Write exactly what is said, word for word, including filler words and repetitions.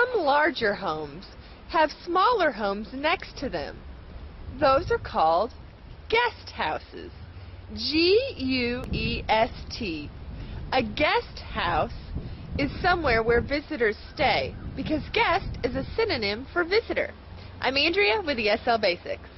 Some larger homes have smaller homes next to them. Those are called guest houses. G U E S T. A guest house is somewhere where visitors stay, because guest is a synonym for visitor. I'm Andrea with E S L Basics.